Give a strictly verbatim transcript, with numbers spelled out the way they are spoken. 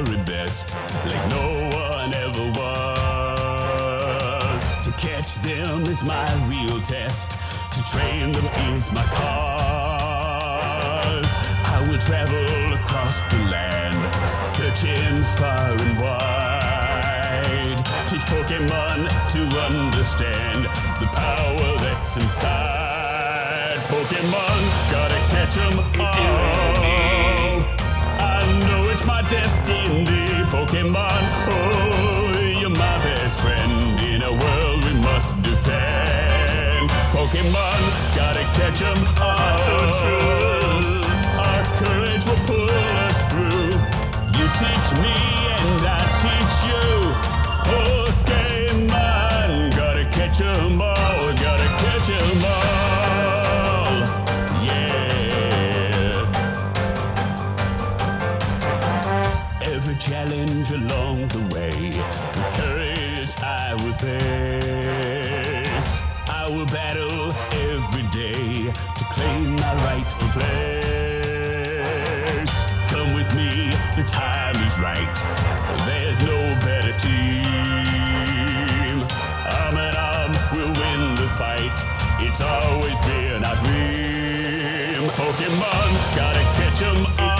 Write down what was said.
very best, like no one ever was. To catch them is my real test, to train them is my cause. I will travel across the land, searching far and wide. Teach Pokemon to understand the power that's inside. Pokemon, gotta catch 'em all. I know it's my destiny. Pokemon, oh, you're my best friend in a world we must defend. Pokemon, gotta catch 'em all. So true. Our courage will pull us through. You teach me and I teach you. Pokemon, gotta catch 'em all. Gotta catch 'em all. Yeah. Every challenge along the way, with courage I will face. I will battle every day to claim my rightful place. Come with me, the time is right. There's no better team. Arm in arm, we'll win the fight. It's always been our dream. Pokemon, gotta catch 'em all.